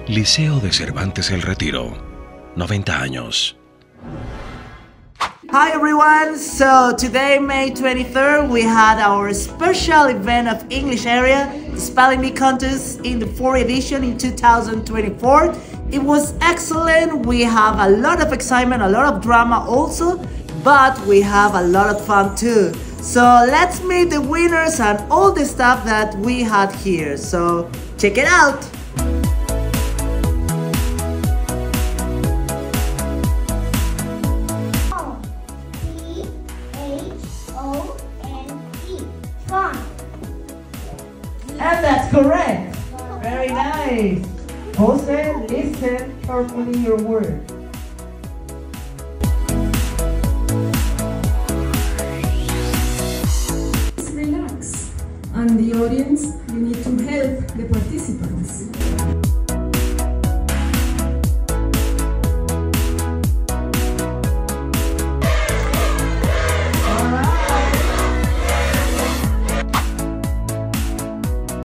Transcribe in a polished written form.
Liceo de Cervantes El Retiro, 90 años. Hi everyone, so today May 23rd we had our special event of English area, the Spelling Bee contest in the 4th edition in 2024. It was excellent, we have a lot of excitement, a lot of drama also, but we have a lot of fun too. So let's meet the winners and all the stuff that we had here, so check it out! And that's correct. Very nice. Jose, listen carefully your word. Relax. And the audience, you need to help